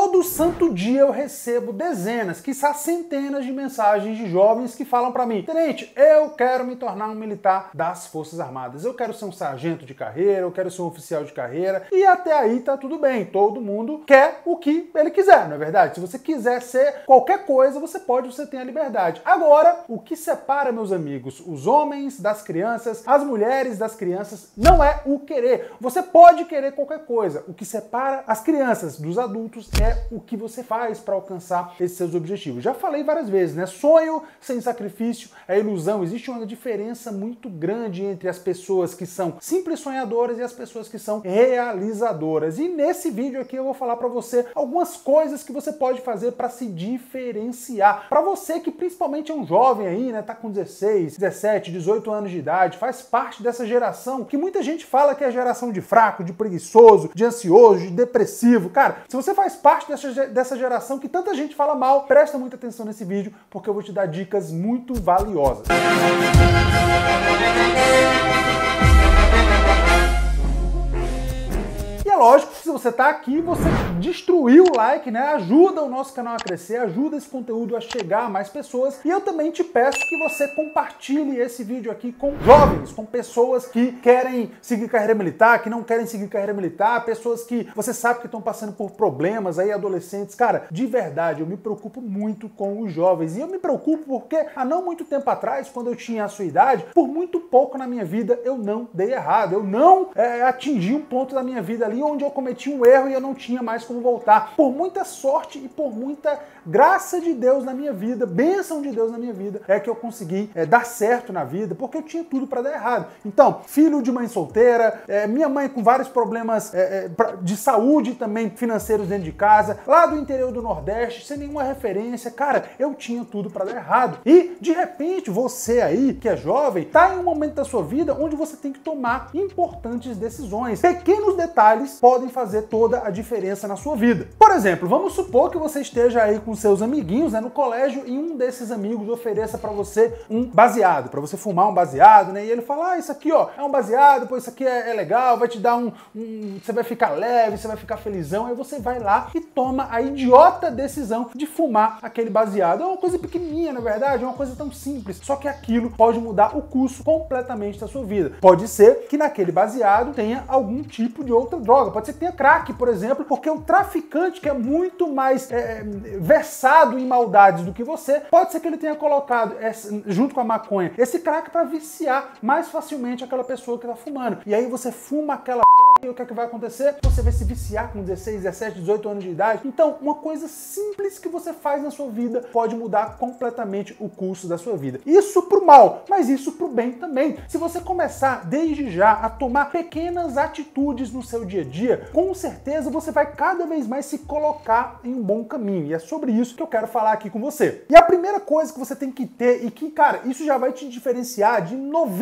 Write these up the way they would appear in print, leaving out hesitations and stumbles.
Todo santo dia eu recebo dezenas, quiçá centenas de mensagens de jovens que falam pra mim: Tenente, eu quero me tornar um militar das Forças Armadas, eu quero ser um sargento de carreira, eu quero ser um oficial de carreira, e até aí tá tudo bem, todo mundo quer o que ele quiser, não é verdade? Se você quiser ser qualquer coisa, você pode, você tem a liberdade. Agora, o que separa, meus amigos, os homens das crianças, as mulheres das crianças, não é o querer. Você pode querer qualquer coisa, o que separa as crianças dos adultos é o que você faz para alcançar esses seus objetivos. Já falei várias vezes, né? Sonho sem sacrifício é ilusão. Existe uma diferença muito grande entre as pessoas que são simples sonhadoras e as pessoas que são realizadoras. E nesse vídeo aqui eu vou falar para você algumas coisas que você pode fazer para se diferenciar. Para você que principalmente é um jovem aí, né? Tá com 16, 17, 18 anos de idade, faz parte dessa geração que muita gente fala que é a geração de fraco, de preguiçoso, de ansioso, de depressivo. Cara, se você faz parte dessa geração que tanta gente fala mal, presta muita atenção nesse vídeo, porque eu vou te dar dicas muito valiosas. E é lógico que se você tá aqui, você destruiu o like, né? Ajuda o nosso canal a crescer, ajuda esse conteúdo a chegar a mais pessoas. E eu também te peço que você compartilhe esse vídeo aqui com jovens, com pessoas que querem seguir carreira militar, que não querem seguir carreira militar, pessoas que você sabe que estão passando por problemas aí, adolescentes. Cara, de verdade, eu me preocupo muito com os jovens. E eu me preocupo porque há não muito tempo atrás, quando eu tinha a sua idade, por muito pouco na minha vida eu não dei errado. Eu não atingi um ponto da minha vida ali onde eu cometi um erro e eu não tinha mais como voltar. Por muita sorte e por muita graça de Deus na minha vida, bênção de Deus na minha vida, é que eu consegui dar certo na vida, porque eu tinha tudo para dar errado. Então, filho de mãe solteira, minha mãe com vários problemas de saúde também financeiros dentro de casa, lá do interior do Nordeste, sem nenhuma referência, cara, eu tinha tudo para dar errado. E, de repente, você aí, que é jovem, tá em um momento da sua vida onde você tem que tomar importantes decisões. Pequenos detalhes podem fazer toda a diferença na sua vida. Por exemplo, vamos supor que você esteja aí com seus amiguinhos, né, no colégio, e um desses amigos ofereça para você um baseado, para você fumar um baseado, né? E ele fala: ah, isso aqui, ó, é um baseado, pô, isso aqui é legal, vai te dar você vai ficar leve, você vai ficar felizão. Aí você vai lá e toma a idiota decisão de fumar aquele baseado. É uma coisa pequenininha, na verdade, é uma coisa tão simples, só que aquilo pode mudar o curso completamente da sua vida. Pode ser que naquele baseado tenha algum tipo de outra droga, pode ser que tenha crack, por exemplo, porque o traficante, que é muito mais versado em maldades do que você, pode ser que ele tenha colocado, junto com a maconha, esse crack para viciar mais facilmente aquela pessoa que tá fumando. E aí você fuma aquela e o que é que vai acontecer? Você vai se viciar com 16, 17, 18 anos de idade. Então, uma coisa simples que você faz na sua vida pode mudar completamente o curso da sua vida. Isso pro mal, mas isso pro bem também. Se você começar desde já a tomar pequenas atitudes no seu dia a dia, com certeza você vai cada vez mais se colocar em um bom caminho. E é sobre isso que eu quero falar aqui com você. E a primeira coisa que você tem que ter, e que, cara, isso já vai te diferenciar de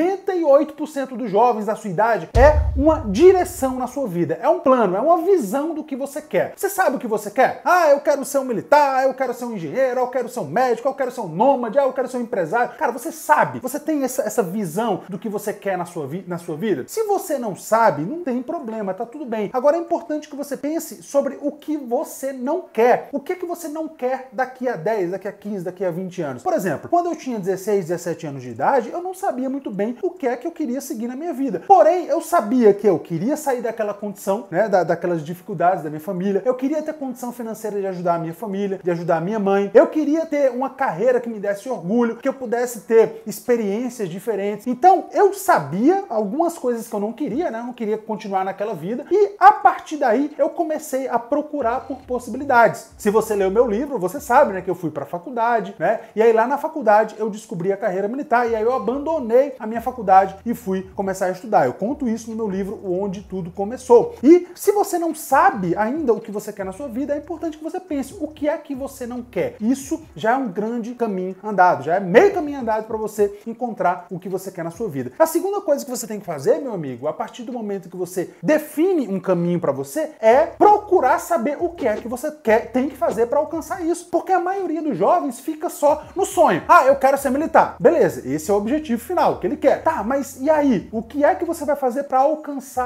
98% dos jovens da sua idade, é uma direção na sua vida. É um plano, é uma visão do que você quer. Você sabe o que você quer? Ah, eu quero ser um militar, eu quero ser um engenheiro, eu quero ser um médico, eu quero ser um nômade, eu quero ser um empresário. Cara, você sabe, você tem essa visão do que você quer na sua vida? Se você não sabe, não tem problema, tá tudo bem. Agora é importante que você pense sobre o que você não quer. O que você não quer daqui a 10, daqui a 15, daqui a 20 anos? Por exemplo, quando eu tinha 16, 17 anos de idade, eu não sabia muito bem o que é que eu queria seguir na minha vida. Porém, eu sabia que eu queria sair daquela condição, né, daquelas dificuldades da minha família. Eu queria ter condição financeira de ajudar a minha família, de ajudar a minha mãe. Eu queria ter uma carreira que me desse orgulho, que eu pudesse ter experiências diferentes. Então, eu sabia algumas coisas que eu não queria, né? Eu não queria continuar naquela vida. E a partir daí, eu comecei a procurar por possibilidades. Se você leu meu livro, você sabe, né, que eu fui para a faculdade, né? E aí lá na faculdade eu descobri a carreira militar e aí eu abandonei a minha faculdade e fui começar a estudar. Eu conto isso no meu livro Onde Tudo Começou. E se você não sabe ainda o que você quer na sua vida, é importante que você pense o que é que você não quer. Isso já é um grande caminho andado, já é meio caminho andado para você encontrar o que você quer na sua vida. A segunda coisa que você tem que fazer, meu amigo, a partir do momento que você define um caminho para você, é procurar saber o que é que você tem que fazer para alcançar isso. Porque a maioria dos jovens fica só no sonho. Ah, eu quero ser militar. Beleza, esse é o objetivo final, que ele quer. Tá, mas e aí? O que é que você vai fazer para alcançar esse sonho?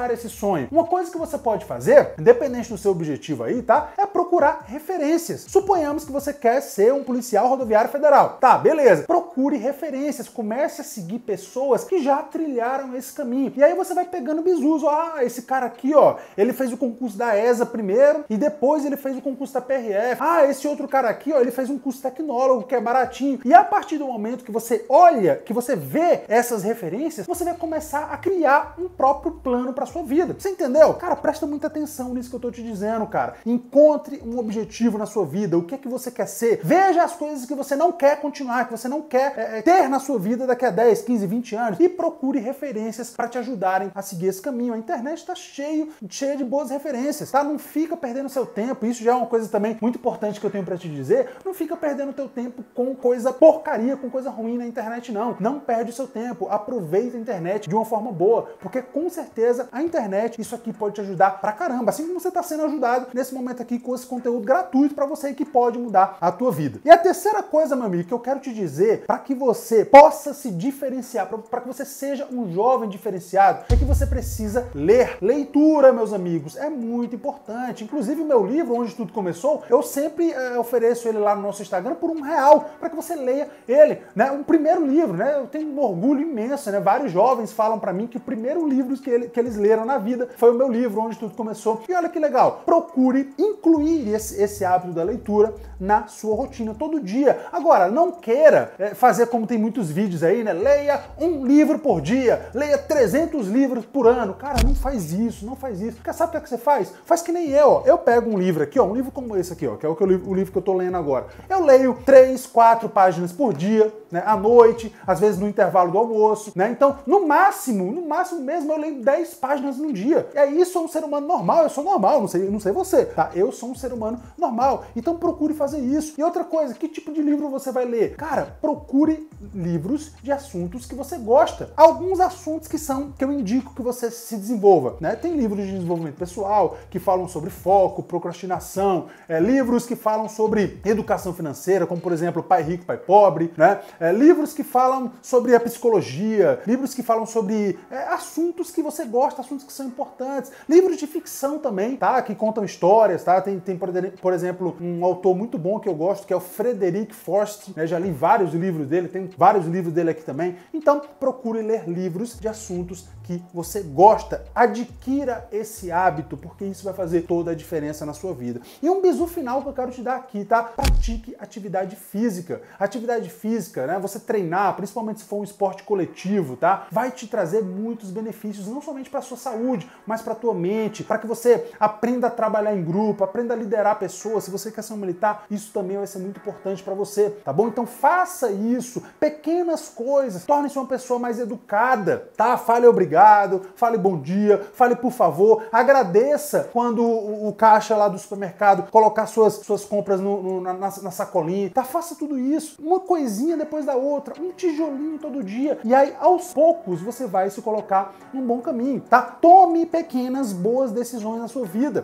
sonho? Uma coisa que você pode fazer, independente do seu objetivo aí, tá? É procurar referências. Suponhamos que você quer ser um policial rodoviário federal. Tá, beleza. Procure referências, comece a seguir pessoas que já trilharam esse caminho. E aí você vai pegando bizus. Ah, esse cara aqui, ó, ele fez o concurso da ESA primeiro e depois ele fez o concurso da PRF. Ah, esse outro cara aqui, ó, ele fez um curso tecnólogo que é baratinho. E a partir do momento que você olha, que você vê essas referências, você vai começar a criar um próprio plano para sua vida. Você entendeu? Cara, presta muita atenção nisso que eu tô te dizendo, cara. Encontre um objetivo na sua vida. O que é que você quer ser? Veja as coisas que você não quer continuar, que você não quer ter na sua vida daqui a 10, 15, 20 anos e procure referências para te ajudarem a seguir esse caminho. A internet está cheia de boas referências, tá? Não fica perdendo seu tempo. Isso já é uma coisa também muito importante que eu tenho para te dizer. Não fica perdendo teu tempo com coisa porcaria, com coisa ruim na internet, não. Não perde o seu tempo. Aproveita a internet de uma forma boa, porque com certeza a internet, isso aqui pode te ajudar pra caramba, assim como você está sendo ajudado nesse momento aqui com esse conteúdo gratuito para você que pode mudar a tua vida. E a terceira coisa, meu amigo, que eu quero te dizer para que você possa se diferenciar, para que você seja um jovem diferenciado, é que você precisa ler. Leitura, meus amigos, é muito importante. Inclusive, o meu livro, Onde Tudo Começou, eu sempre ofereço ele lá no nosso Instagram por R$1 para que você leia ele, né? Um primeiro livro, né? Eu tenho um orgulho imenso, né? Vários jovens falam para mim que o primeiro livro que eles leram na vida foi o meu livro, Onde Tudo Começou. E olha que legal, procure incluir esse hábito da leitura na sua rotina, todo dia. Agora, não queira fazer como tem muitos vídeos aí, né? Leia um livro por dia, leia 300 livros por ano. Cara, não faz isso, não faz isso. Porque sabe o que é que você faz? Faz que nem eu, ó. Eu pego um livro aqui, ó, um livro como esse aqui, ó, que é o livro que eu tô lendo agora. Eu leio 3, 4 páginas por dia, né? À noite, às vezes no intervalo do almoço, né? Então, no máximo mesmo, eu leio 10 páginas num dia. E aí, sou um ser humano normal, eu sou normal, não sei você, tá? Eu sou um ser humano normal. Então, procure fazer isso. E outra coisa, que tipo de livro você vai ler? Cara, procure livros de assuntos que você gosta. Alguns assuntos que eu indico que você se desenvolva, né? Tem livros de desenvolvimento pessoal que falam sobre foco, procrastinação, livros que falam sobre educação financeira, como por exemplo Pai Rico, Pai Pobre, né? Livros que falam sobre a psicologia, livros que falam sobre assuntos que você gosta, assuntos que são importantes, livros de ficção também, tá? Que contam histórias, tá? Tem por exemplo, um autor muito bom que eu gosto, que é o Frederic Forst, né? Já li vários livros dele, tem vários livros dele aqui também. Então, procure ler livros de assuntos que você gosta. Adquira esse hábito, porque isso vai fazer toda a diferença na sua vida. E um bizu final que eu quero te dar aqui, tá? Pratique atividade física. Atividade física, né? Você treinar, principalmente se for um esporte coletivo, tá? Vai te trazer muitos benefícios, não somente para a sua saúde, mas para a tua mente, para que você aprenda a trabalhar em grupo, aprenda a liderar pessoas. Se você quer ser um militar, isso também vai ser muito importante para você, tá bom? Então faça isso, pequenas coisas, torne-se uma pessoa mais educada, tá? Fale obrigado, fale bom dia, fale por favor, agradeça quando o caixa lá do supermercado colocar suas compras na sacolinha, tá? Faça tudo isso, uma coisinha depois da outra, um tijolinho todo dia, e aí aos poucos você vai se colocar num bom caminho, tá? Tome pequenas boas decisões na sua vida,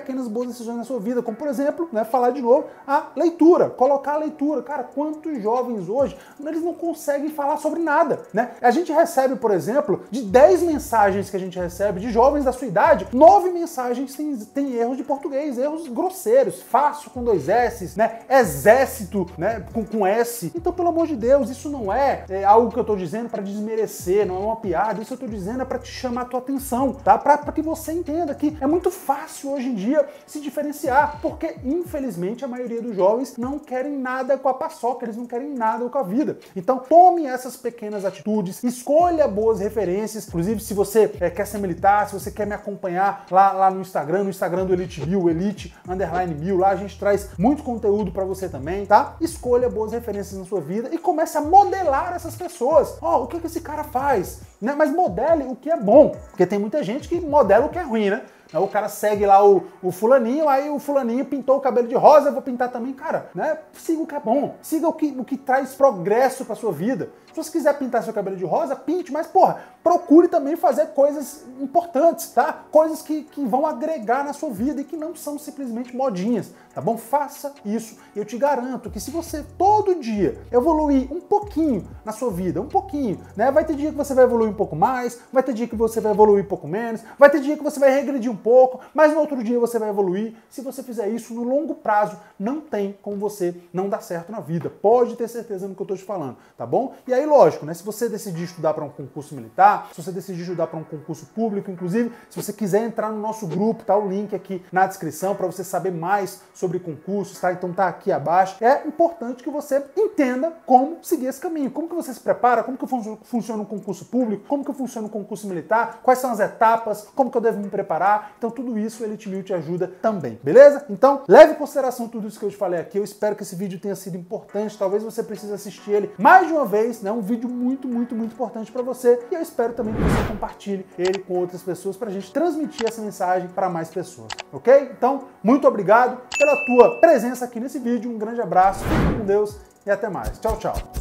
como por exemplo, né, falar de novo, a leitura, colocar a leitura. Cara, quantos jovens hoje, eles não conseguem falar sobre nada, né? A gente recebe, por exemplo, de 10 mensagens que a gente recebe de jovens da sua idade, 9 mensagens têm erros de português, erros grosseiros, fácil com 2 S's, né? Exército, né, com S. Então, pelo amor de Deus, isso não é algo que eu tô dizendo para desmerecer, não é uma piada, isso eu tô dizendo é para te chamar a tua atenção, tá? Para que você entenda que é muito fácil hoje em dia se diferenciar, porque infelizmente a maioria dos jovens não querem nada com a paçoca, eles não querem nada com a vida. Então tome essas pequenas atitudes, escolha boas referências, inclusive se você quer ser militar, se você quer me acompanhar lá no Instagram do Elite Bill, Elite_Bill, lá a gente traz muito conteúdo para você também, tá? Escolha boas referências na sua vida e comece a modelar essas pessoas. Ó, o que esse cara faz? Né? Mas modele o que é bom, porque tem muita gente que modela o que é ruim, né? O cara segue lá o fulaninho, aí o fulaninho pintou o cabelo de rosa, eu vou pintar também. Cara, né? Siga o que é bom, siga o que traz progresso pra sua vida. Se você quiser pintar seu cabelo de rosa, pinte, mas, porra, procure também fazer coisas importantes, tá? Coisas que vão agregar na sua vida e que não são simplesmente modinhas, tá bom? Faça isso e eu te garanto que se você todo dia evoluir um pouquinho na sua vida, um pouquinho, né? Vai ter dia que você vai evoluir um pouco mais, vai ter dia que você vai evoluir um pouco menos, vai ter dia que você vai regredir um pouco, mas no outro dia você vai evoluir. Se você fizer isso no longo prazo, não tem como você não dar certo na vida. Pode ter certeza no que eu tô te falando, tá bom? E aí, lógico, né? Se você decidir estudar para um concurso militar, se você decidir estudar para um concurso público, inclusive, se você quiser entrar no nosso grupo, tá o link aqui na descrição para você saber mais sobre concursos, tá? Então tá aqui abaixo. É importante que você entenda como seguir esse caminho, como que você se prepara, como que funciona um concurso público, como que funciona um concurso militar, quais são as etapas, como que eu devo me preparar. Então tudo isso o Elite 1000 te ajuda também, beleza? Então leve em consideração tudo isso que eu te falei aqui. Eu espero que esse vídeo tenha sido importante. Talvez você precise assistir ele mais de uma vez, né? Um vídeo muito importante para você. E eu espero também que você compartilhe ele com outras pessoas para a gente transmitir essa mensagem para mais pessoas, ok? Então, muito obrigado pela tua presença aqui nesse vídeo. Um grande abraço, fique com Deus e até mais. Tchau, tchau.